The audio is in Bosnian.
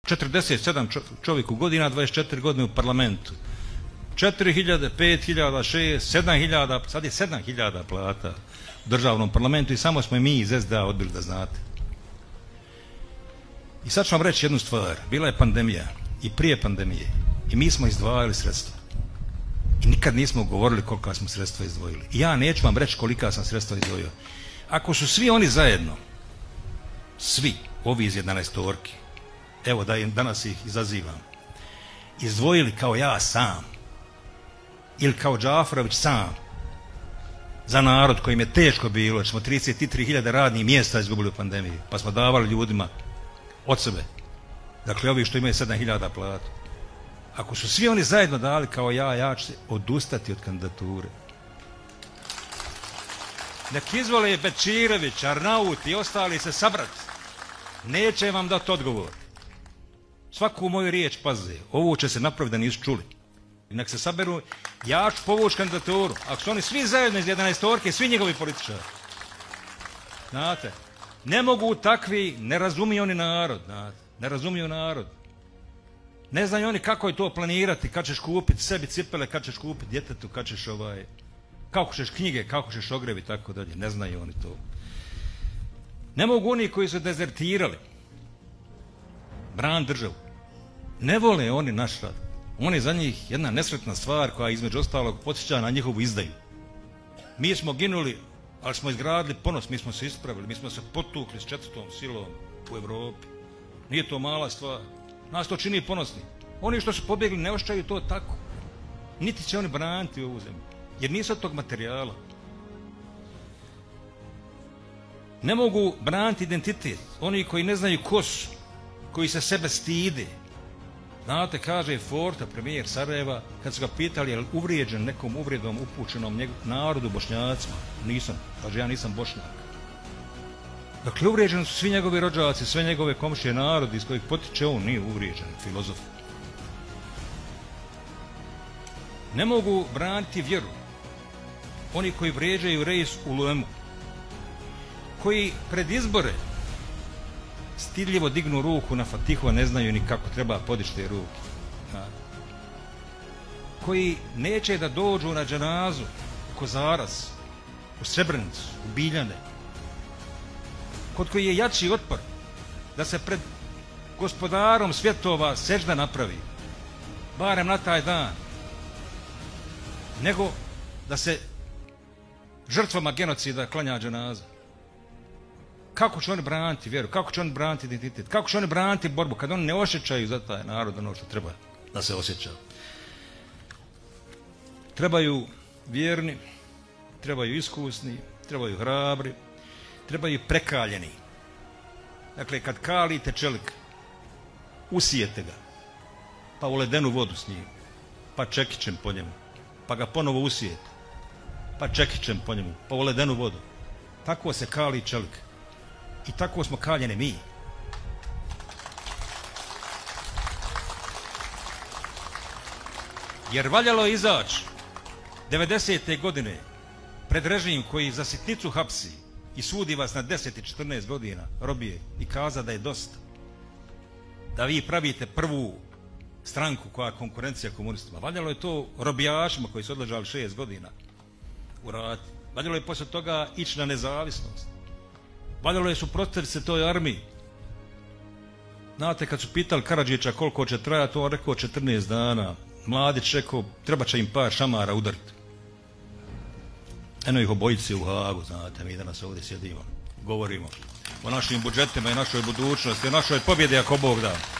47 čovjeku godina, 24 godine u parlamentu. 4.000, 5.000, 6.000, 7.000, sad je 7.000 plata u državnom parlamentu i samo smo i mi iz SDA odbili, da znate. I sad ću vam reći jednu stvar. Bila je pandemija i prije pandemije i mi smo izdvajali sredstva. I nikad nismo govorili kolika smo sredstva izdvojili. I ja neću vam reći kolika sam sredstva izdvojio. Ako su svi oni zajedno, svi ovi iz 11-orki, evo danas ih izazivam, izdvojili kao ja sam ili kao Džaferović sam za narod kojim je teško bilo, jer smo 33.000 radnih mjesta izgubili u pandemiji, pa smo davali ljudima od sebe, dakle ovi što imaju 7.000 platu. Ako su svi oni zajedno dali kao ja ću se odustati od kandidature. Nek izvole Bečirević, Arnaut i ostali se sabrati. Neće vam dati odgovor. Svaku moju riječ paze. Ovo će se napraviti da nisu čuli. I nek se saberu, ja ću povući kandidaturu. Ako su oni svi zajedno iz 11-orke, svi njegovi političari. Znate, ne mogu takvi, ne razumiju oni narod, znate. Ne razumiju narod. Ne znaju oni kako je to planirati, kad ćeš kupiti sebi cipele, kad ćeš kupiti djetetu, kad ćeš kako ćeš knjige, kako ćeš ogrev i tako dalje. Ne znaju oni to. Ne mogu oni koji su dezertirali bran državu. Ne vole oni naš rad. On je za njih jedna nesretna stvar koja između ostalog podsjeća na njihovu izdaju. Mi smo ginuli, ali smo izgradili ponos, mi smo se ispravili, mi smo se potukli s 4. silom u Europi. Nije to mala stvar. Nas to čini ponosni. Oni što su pobjegli ne ošćaju to tako. Niti će oni braniti ovu zemlju. Jer nisu od tog materijala. Ne mogu braniti identitet. Oni koji ne znaju ko su, koji se sebe stide. Znate, kaže Forta, premijer Sarajeva, kad su ga pitali je li uvrijeđen nekom uvrijedom upućenom narodu, Bošnjacima. Nisam. Kaže, ja nisam Bošnjak. Dakle, uvrijeđeni su svi njegovi rođaci, sve njegove komšije, narodi iz kojih potiče on, nije uvrijeđen, filozof. Ne mogu braniti vjeru. Oni koji vrijeđaju Reis Ulemu, koji pred izbore stidljivo dignu ruku na Fatihu, a ne znaju ni kako treba podići te ruke. Koji neće da dođu na dženazu u Kozarac, u Srebrenicu, u Biljane, kod koji je jači otpor da se pred gospodarom svjetova sežda napravi, barem na taj dan, nego da se žrtvama genocida klanja dženaza. Kako će oni braniti vjeru, kako će oni braniti identitet, kako će oni braniti borbu kad oni ne osjećaju za taj narod ono što treba da se osjeća. Trebaju vjerni, trebaju iskusni, trebaju hrabri, trebaju prekaljeni. Dakle, kad kalite čelik, usijete ga, pa u ledenu vodu s njim, pa čekićem po njemu, pa ga ponovo usijete, pa čekićem po njemu, pa u ledenu vodu. Tako se kali čelik. I tako smo kaljeni mi. Jer valjalo je izaći 90. godine pred režim koji za sitnicu hapsi i sudi vas na 10 i 14 godina robije i kaza da je dosta. Da vi pravite prvu stranku koja je konkurencija komunistima. Valjalo je to robijašima koji su odležali 6 godina u ratu. Valjalo je poslije toga ići na nezavisnost. Valjalo je suprotstaviti se toj armiji. Znate, kad su pitali Karadžića koliko će trajati, on rekao 14 dana. Mladić rekao, treba će im par šamara udariti. Eno ih obojice u Haagu, znate, mi danas ovdje sjedimo, govorimo o našim budžetima i našoj budućnosti, o našoj pobjedi ako Bog da.